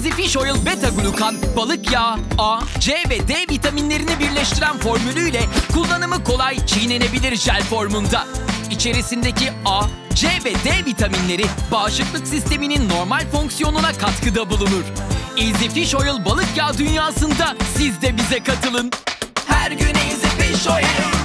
Easy Fish Oil Beta Glukan, balık yağı, A, C ve D vitaminlerini birleştiren formülüyle kullanımı kolay, çiğnenebilir jel formunda. İçerisindeki A, C ve D vitaminleri bağışıklık sisteminin normal fonksiyonuna katkıda bulunur. Easy Fish Oil balık yağı dünyasında siz de bize katılın. Her gün Easy Fish Oil.